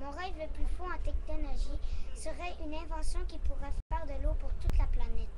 Mon rêve le plus fou en technologie serait une invention qui pourrait faire de l'eau pour toute la planète.